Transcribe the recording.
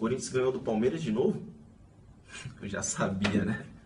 Corinthians ganhou do Palmeiras de novo? Eu já sabia, né?